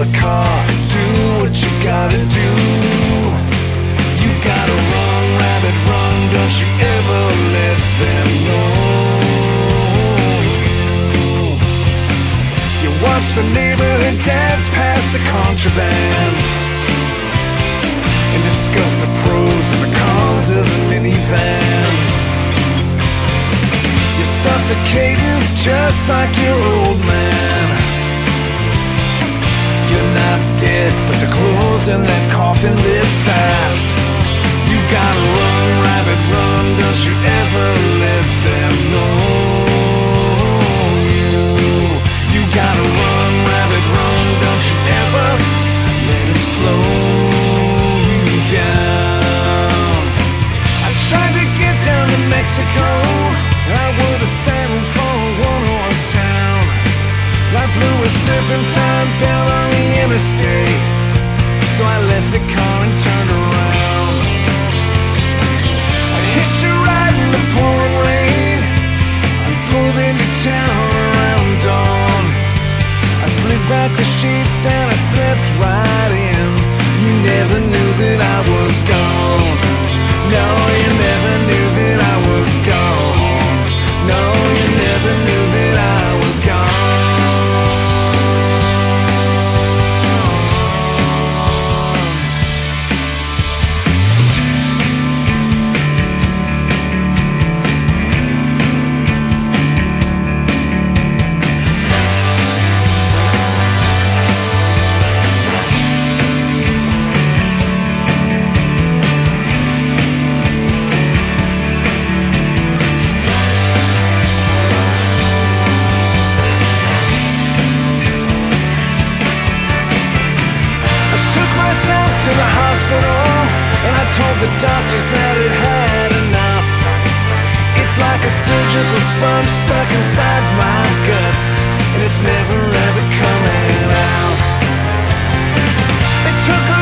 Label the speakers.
Speaker 1: the car, do what you gotta do. You gotta run, rabbit, run, don't you ever let them know. You watch the neighborhood dads pass the contraband and discuss the pros and the cons of the minivans. You're suffocating just like your old man. You're not dead, but the clothes in that coffin live fast. You gotta run, rabbit, run, don't you ever let them know. You gotta run, rabbit, run, don't you ever let them slow you down. I tried to get down to Mexico, I would've settled for a one-horse town. I blew a serpentine bell on the interstate, so I left the car and turned around. I hitched a ride in the pouring rain, I pulled into town around dawn. I slid back the sheets and I slept right in. You never knew that I was gone. No, you never knew that I was gone. No, you never knew that I was gone. Told the doctors that it had enough. It's like a surgical sponge stuck inside my guts, and it's never ever coming out. They took